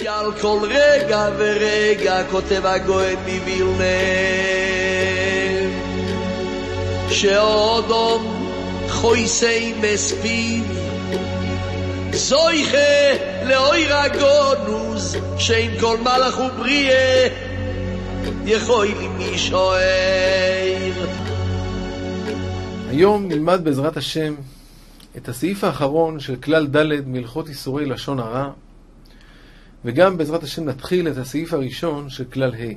על כל רגע ורגע כותב הגאון מווילנה שאודום חויסי מספיד זויכה לאויר הגונוז שאין כל מלאך ובריאה יכול לי שוער. היום נלמד בעזרת השם את הסעיף האחרון של כלל ד' מהלכות איסורי לשון הרע, וגם בעזרת השם נתחיל את הסעיף הראשון של כלל ה'.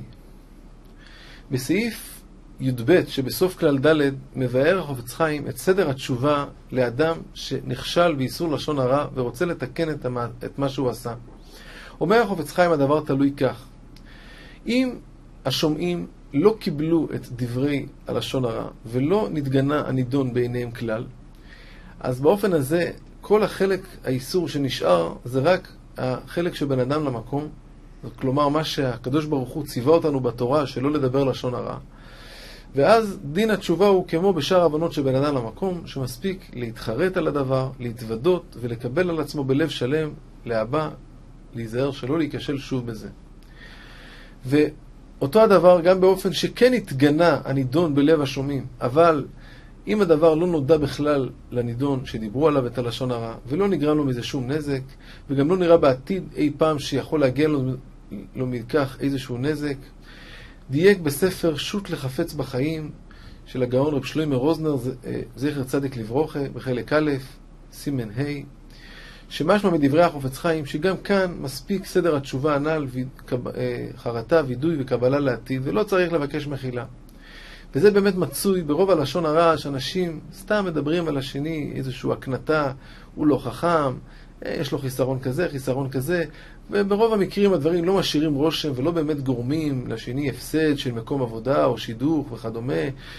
בסעיף י"ב שבסוף כלל ד' מבאר החפץ חיים את סדר התשובה לאדם שנכשל באיסור לשון הרע ורוצה לתקן את מה שהוא עשה. אומר החפץ חיים הדבר תלוי כך: אם השומעים לא קיבלו את דברי הלשון הרע ולא נתגנה הנידון בעיניהם כלל, אז באופן הזה כל החלק האיסור שנשאר זה רק החלק שבין אדם למקום, כלומר מה שהקדוש ברוך הוא ציווה אותנו בתורה שלא לדבר לשון הרע. ואז דין התשובה הוא כמו בשאר הבנות שבין אדם למקום, שמספיק להתחרט על הדבר, להתוודות ולקבל על עצמו בלב שלם, להבא, להיזהר שלא להיכשל שוב בזה. ואותו הדבר גם באופן שכן התגנה הנידון בלב השומעים, אבל אם הדבר לא נודע בכלל לנידון שדיברו עליו את הלשון הרע, ולא נגרם לו מזה שום נזק, וגם לא נראה בעתיד אי פעם שיכול להגיע לו מכך איזשהו נזק, דייק בספר שו"ת לחפץ בחיים של הגאון רב שלמה רוזנר זכר צדיק לברוכה בחלק א' סימן ה', שמשמע מדברי החפץ חיים שגם כאן מספיק סדר התשובה הנ"ל, חרטה, וידוי וקבלה לעתיד, ולא צריך לבקש מחילה. וזה באמת מצוי ברוב הלשון הרע, שאנשים סתם מדברים על השני איזשהו הקנטה, הוא לא חכם, יש לו חיסרון כזה, חיסרון כזה, וברוב המקרים הדברים לא משאירים רושם ולא באמת גורמים לשני הפסד של מקום עבודה או שידוך וכדומה,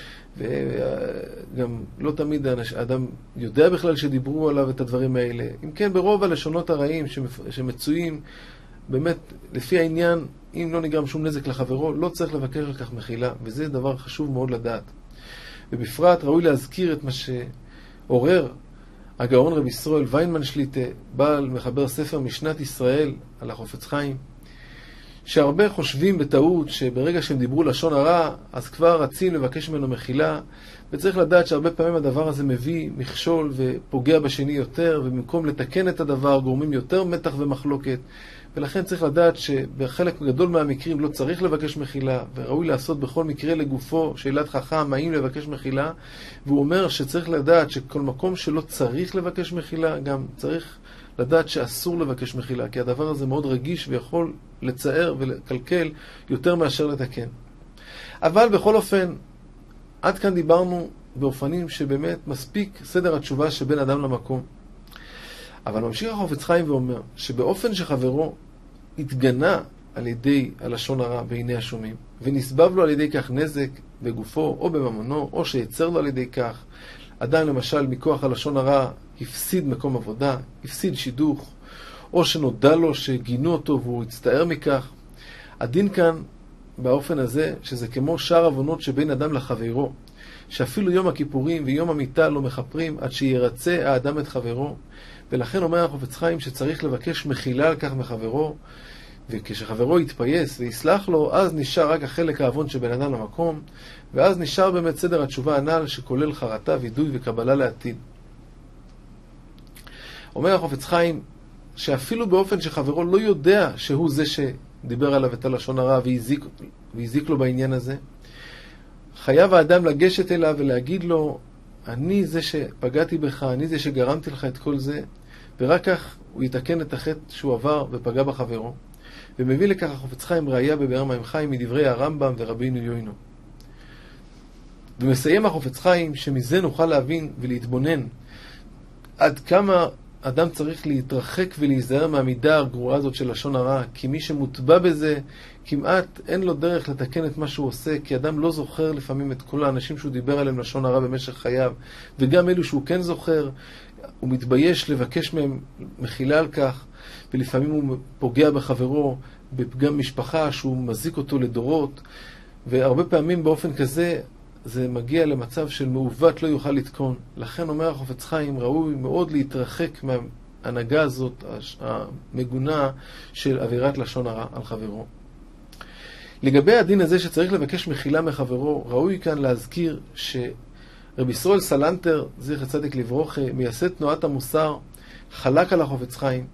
וגם לא תמיד האדם יודע בכלל שדיברו עליו את הדברים האלה. אם כן, ברוב הלשונות הרעים שמצויים באמת לפי העניין, אם לא נגרם שום נזק לחברו, לא צריך לבקש על כך מחילה, וזה דבר חשוב מאוד לדעת. ובפרט ראוי להזכיר את מה שעורר הגאון רב ישראל ויינמן שליטה, בעל מחבר ספר משנת ישראל על החפץ חיים, שהרבה חושבים בטעות שברגע שהם דיברו לשון הרע, אז כבר רצים לבקש ממנו מחילה, וצריך לדעת שהרבה פעמים הדבר הזה מביא מכשול ופוגע בשני יותר, ובמקום לתקן את הדבר גורמים יותר מתח ומחלוקת, ולכן צריך לדעת שבחלק גדול מהמקרים לא צריך לבקש מחילה, וראוי לעשות בכל מקרה לגופו שאלת חכם האם לבקש מחילה. והוא אומר שצריך לדעת שכל מקום שלא צריך לבקש מחילה, גם צריך לדעת שאסור לבקש מחילה, כי הדבר הזה מאוד רגיש ויכול לצער ולקלקל יותר מאשר לתקן. אבל בכל אופן, עד כאן דיברנו באופנים שבאמת מספיק סדר התשובה שבין אדם למקום. אבל ממשיך החפץ חיים ואומר שבאופן שחברו התגנה על ידי הלשון הרע בעיני השומעים, ונסבב לו על ידי כך נזק בגופו או בממונו, או שיצר לו על ידי כך, אדם למשל מכוח הלשון הרע הפסיד מקום עבודה, הפסיד שידוך, או שנודע לו שגינו אותו והוא הצטער מכך, הדין כאן באופן הזה שזה כמו שאר עוונות שבין אדם לחברו, שאפילו יום הכיפורים ויום המיטה לא מחפרים עד שירצה האדם את חברו. ולכן אומר החפץ חיים שצריך לבקש מחילה על כך מחברו, וכשחברו יתפייס ויסלח לו, אז נשאר רק החלק העוון שבין אדם למקום, ואז נשאר באמת סדר התשובה הנ"ל שכולל חרטה, וידוי וקבלה לעתיד. אומר החפץ חיים שאפילו באופן שחברו לא יודע שהוא זה שדיבר עליו את הלשון הרע והזיק לו בעניין הזה, חייב האדם לגשת אליו ולהגיד לו, אני זה שפגעתי בך, אני זה שגרמתי לך את כל זה, ורק כך הוא יתקן את החטא שהוא עבר ופגע בחברו. ומביא לכך החפץ חיים ראיה בבאר מים חיים מדברי הרמב"ם ורבינו יוינו. ומסיים החפץ חיים שמזה נוכל להבין ולהתבונן עד כמה אדם צריך להתרחק ולהיזהר מהמידה הגרועה הזאת של לשון הרע, כי מי שמוטבע בזה כמעט אין לו דרך לתקן את מה שהוא עושה, כי אדם לא זוכר לפעמים את כל האנשים שהוא דיבר עליהם לשון הרע במשך חייו, וגם אלו שהוא כן זוכר, הוא מתבייש לבקש מהם מחילה על כך, ולפעמים הוא פוגע בחברו בפגם משפחה שהוא מזיק אותו לדורות, והרבה פעמים באופן כזה זה מגיע למצב של מעוות לא יוכל לתקון. לכן אומר החפץ חיים ראוי מאוד להתרחק ההנהגה הזאת, המגונה של עבירת לשון הרע על חברו. לגבי הדין הזה שצריך לבקש מחילה מחברו, ראוי כאן להזכיר שרבי ישראל סלנטר, זכר צדיק לברוכה, מייסד תנועת המוסר, חלק על החפץ חיים,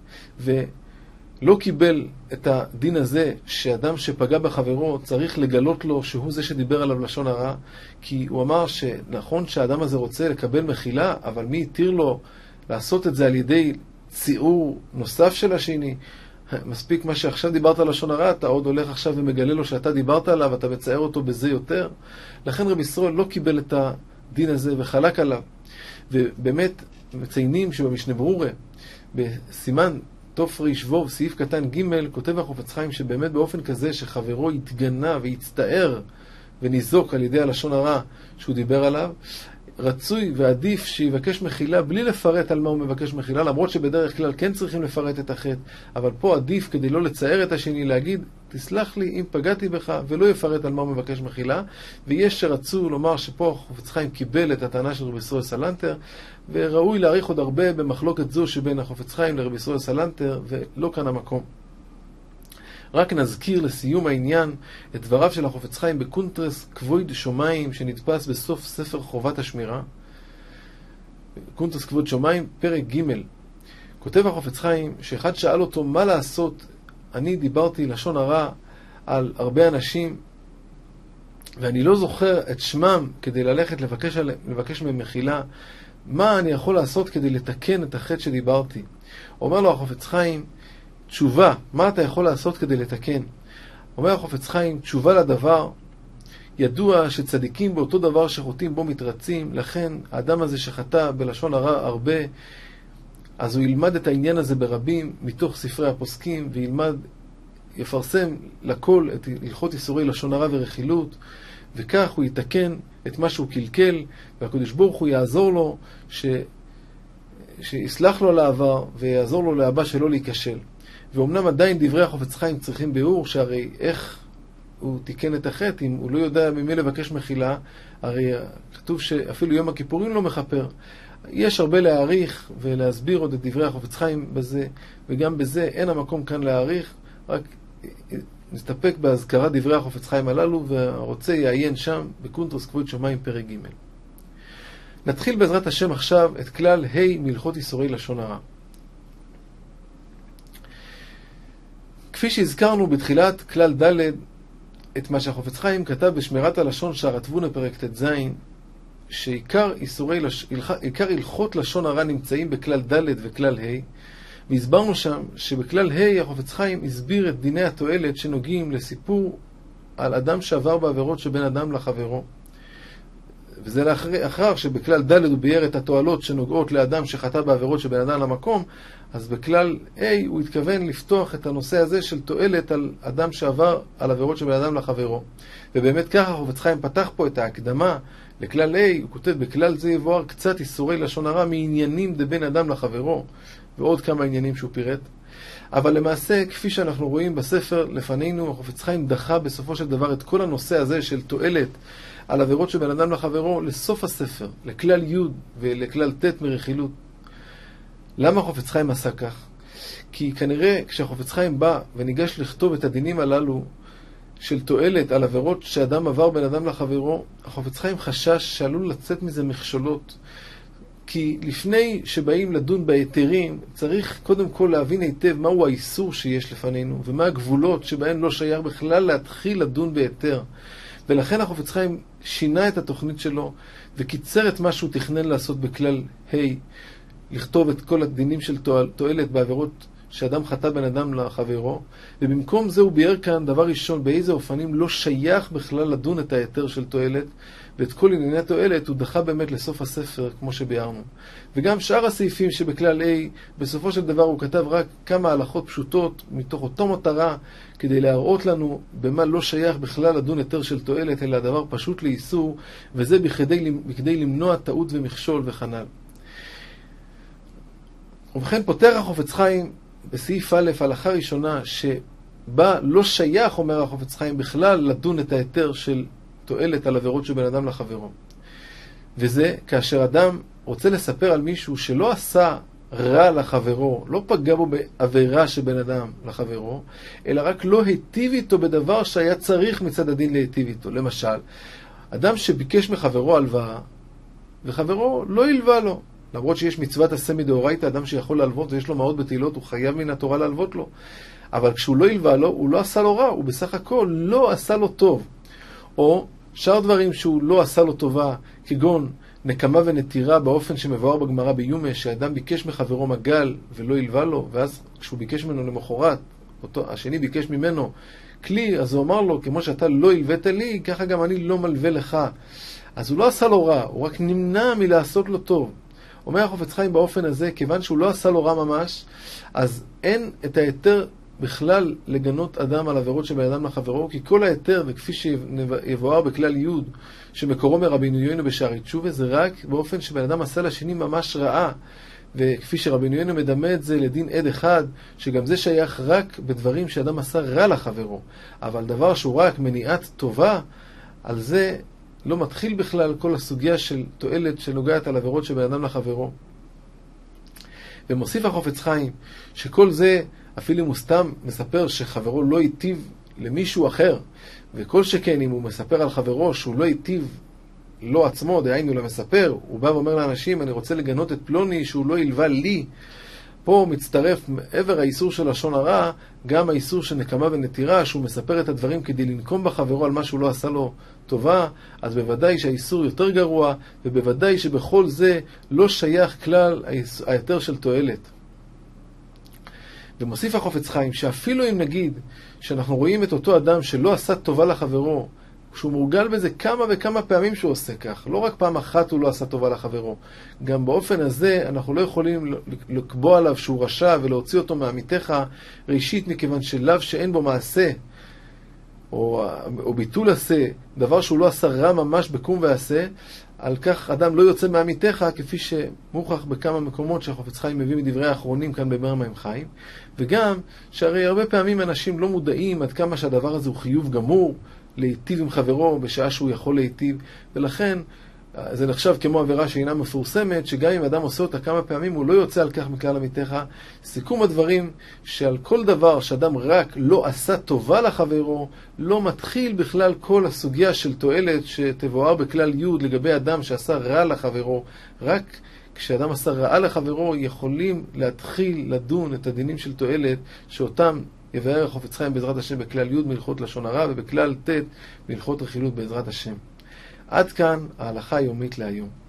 ולא קיבל את הדין הזה שאדם שפגע בחברו צריך לגלות לו שהוא זה שדיבר עליו לשון הרע, כי הוא אמר שנכון שהאדם הזה רוצה לקבל מחילה, אבל מי יתיר לו לעשות את זה על ידי ציעור נוסף של השני? מספיק מה שעכשיו דיברת על לשון הרע, אתה עוד הולך עכשיו ומגלה לו שאתה דיברת עליו, אתה מצער אותו בזה יותר. לכן רבי ישראל לא קיבל את הדין הזה וחלק עליו. ובאמת מציינים שבמשנה ברורה, בסימן תוף רישבוב, סעיף קטן ג', כותב החפץ חיים שבאמת באופן כזה שחברו יתגנה ויצטער וניזוק על ידי הלשון הרע שהוא דיבר עליו, רצוי ועדיף שיבקש מחילה בלי לפרט על מה הוא מבקש מחילה, למרות שבדרך כלל כן צריכים לפרט את החטא, אבל פה עדיף כדי לא לצער את השני להגיד, תסלח לי אם פגעתי בך, ולא יפרט על מה הוא מבקש מחילה. ויש שרצו לומר שפה החפץ חיים קיבל את הטענה של רבי ישראל סלנטר, וראוי להעריך עוד הרבה במחלוקת זו שבין החפץ חיים לרבי ישראל סלנטר, ולא כאן המקום. רק נזכיר לסיום העניין את דבריו של החפץ חיים בקונטרס כבוד שמיים שנדפס בסוף ספר חובת השמירה. קונטרס כבוד שמיים, פרק ג'. כותב החפץ חיים שאחד שאל אותו מה לעשות, אני דיברתי לשון הרע על הרבה אנשים ואני לא זוכר את שמם כדי ללכת לבקש מהם מחילה, מה אני יכול לעשות כדי לתקן את החטא שדיברתי? אומר לו החפץ חיים, תשובה, מה אתה יכול לעשות כדי לתקן? אומר החפץ חיים, תשובה לדבר, ידוע שצדיקים באותו דבר שחוטאים בו מתרצים, לכן האדם הזה שחטא בלשון הרע הרבה, אז הוא ילמד את העניין הזה ברבים מתוך ספרי הפוסקים, וילמד, יפרסם לכל את הלכות איסורי לשון הרע ורכילות, וכך הוא יתקן את מה שהוא קלקל, והקדוש ברוך הוא יעזור לו, שיסלח לו על העבר, ויעזור לו להבא שלא להיכשל. ואומנם עדיין דברי החפץ חיים צריכים ביאור, שהרי איך הוא תיקן את החטא, אם הוא לא יודע ממי לבקש מחילה, הרי כתוב שאפילו יום הכיפורים לא מחפר. יש הרבה להעריך ולהסביר עוד את דברי החפץ חיים בזה, וגם בזה אין המקום כאן להעריך, רק נסתפק בהזכרת דברי החפץ חיים הללו, והרוצה יעיין שם בקונטרס כבוד שמיים פרק ג'. נתחיל בעזרת השם עכשיו את כלל ה' מהלכות איסורי לשון הרע. כפי שהזכרנו בתחילת כלל ד' את מה שהחפץ חיים כתב בשמירת הלשון שער התבונה פרק ט"ז, שעיקר הלכות לשון הרע נמצאים בכלל ד' וכלל ה', והסברנו שם שבכלל ה' החפץ חיים הסביר את דיני התועלת שנוגעים לסיפור על אדם שעבר בעבירות שבין אדם לחברו. וזה לאחר שבכלל ד' הוא ביאר את התועלות שנוגעות לאדם שחטא בעבירות שבין אדם למקום, אז בכלל A הוא התכוון לפתוח את הנושא הזה של תועלת על אדם שעבר על עבירות שבין אדם לחברו. ובאמת ככה החפץ חיים פתח פה את ההקדמה לכלל A, הוא כותב בכלל זה יבואר קצת איסורי לשון הרע מעניינים דבין אדם לחברו, ועוד כמה עניינים שהוא פירט. אבל למעשה, כפי שאנחנו רואים בספר לפנינו, החפץ חיים דחה בסופו של דבר את כל הנושא הזה של תועלת על עבירות שבין אדם לחברו לסוף הספר, לכלל י' ולכלל ט' מרכילות. למה החפץ חיים עשה כך? כי כנראה כשהחפץ חיים בא וניגש לכתוב את הדינים הללו של תועלת על עבירות שאדם עבר בין אדם לחברו, החפץ חיים חשש שעלול לצאת מזה מכשולות. כי לפני שבאים לדון בהיתרים, צריך קודם כל להבין היטב מהו האיסור שיש לפנינו, ומה הגבולות שבהן לא שייך בכלל להתחיל לדון בהיתר. ולכן החפץ חיים שינה את התוכנית שלו, וקיצר את מה שהוא תכנן לעשות בכלל ה', לכתוב את כל הדינים של תועלת בעבירות שאדם חטא בין אדם לחברו, ובמקום זה הוא ביאר כאן דבר ראשון באיזה אופנים לא שייך בכלל לדון את ההיתר של תועלת, ואת כל ענייני התועלת הוא דחה באמת לסוף הספר כמו שביארנו. וגם שאר הסעיפים שבכלל A, בסופו של דבר הוא כתב רק כמה הלכות פשוטות מתוך אותו מטרה, כדי להראות לנו במה לא שייך בכלל לדון היתר של תועלת, אלא דבר פשוט לאיסור, וזה בכדי למנוע טעות ומכשול וכנ"ל. ובכן פותר החפץ חיים בסעיף א' הלכה ראשונה שבה לא שייך, אומר החפץ חיים, בכלל לדון את ההיתר של תועלת על עבירות שבין אדם לחברו. וזה כאשר אדם רוצה לספר על מישהו שלא עשה רע לחברו, לא פגע בו בעבירה שבן אדם לחברו, אלא רק לא היטיב איתו בדבר שהיה צריך מצד הדין להיטיב איתו. למשל, אדם שביקש מחברו הלוואה, וחברו לא הלווה לו, למרות שיש מצוות עשה מדאורייתא, אדם שיכול להלוות ויש לו מעות בתהילות, הוא חייב מן התורה להלוות לו. אבל כשהוא לא הלווה לו, הוא לא עשה לו רע, הוא בסך הכל לא עשה לו טוב. או שאר דברים שהוא לא עשה לו טובה, כגון נקמה ונטירה באופן שמבואר בגמרא ביומא, שאדם ביקש מחברו מגל ולא הלווה לו, ואז כשהוא ביקש ממנו למחרת, השני ביקש ממנו כלי, אז הוא אמר לו, כמו שאתה לא הלווית לי, ככה גם אני לא מלווה לך. אז הוא לא עשה לו רע, הוא רק נמנע מלעשות לו טוב. אומר החפץ חיים באופן הזה, כיוון שהוא לא עשה לו רע ממש, אז אין את היתר בכלל לגנות אדם על עבירות שבן אדם לחברו, כי כל היתר, וכפי שיבואר בכלל י' שמקורו מרבינו יוינו בשערי תשובה, זה רק באופן שבן אדם עשה לשני ממש רעה, וכפי שרבינו יוינו מדמה את זה לדין עד אחד, שגם זה שייך רק בדברים שאדם עשה רע לחברו, אבל דבר שהוא רק מניעת טובה, על זה לא מתחיל בכלל כל הסוגיה של תועלת שנוגעת על עבירות שבן אדם לחברו. ומוסיף החפץ חיים שכל זה, אפילו אם הוא סתם מספר שחברו לא היטיב למישהו אחר, וכל שכן אם הוא מספר על חברו שהוא לא היטיב לא עצמו, דהיינו למספר, הוא בא ואומר לאנשים, אני רוצה לגנות את פלוני שהוא לא הלווה לי, פה מצטרף מעבר האיסור של לשון הרע, גם האיסור של נקמה ונטירה, שהוא מספר את הדברים כדי לנקום בחברו על מה שהוא לא עשה לו טובה, אז בוודאי שהאיסור יותר גרוע, ובוודאי שבכל זה לא שייך כלל היתר של תועלת. ומוסיף החפץ חיים שאפילו אם נגיד שאנחנו רואים את אותו אדם שלא עשה טובה לחברו, שהוא מורגל בזה כמה וכמה פעמים שהוא עושה כך, לא רק פעם אחת הוא לא עשה טובה לחברו, גם באופן הזה אנחנו לא יכולים לקבוע עליו שהוא רשע ולהוציא אותו מעמיתך, ראשית מכיוון שלאו שאין בו מעשה או ביטול עשה, דבר שהוא לא עשה רע ממש בקום ועשה, על כך אדם לא יוצא מעמיתך, כפי שמוכח בכמה מקומות שהחפץ חיים מביא מדברי האחרונים כאן במאמר מים חיים, וגם שהרי הרבה פעמים אנשים לא מודעים עד כמה שהדבר הזה הוא חיוב גמור להיטיב עם חברו בשעה שהוא יכול להיטיב, ולכן זה נחשב כמו עבירה שאינה מפורסמת, שגם אם אדם עושה אותה כמה פעמים הוא לא יוצא על כך מכלל עמיתך. סיכום הדברים שעל כל דבר שאדם רק לא עשה טובה לחברו, לא מתחיל בכלל כל הסוגיה של תועלת שתבואר בכלל י' לגבי אדם שעשה רע לחברו. רק כשאדם עשה רע לחברו יכולים להתחיל לדון את הדינים של תועלת, שאותם יבאר החפץ חיים בעזרת השם בכלל י' מלכות לשון הרע, ובכלל ט' מלכות רכילות בעזרת השם. עד כאן ההלכה היומית להיום.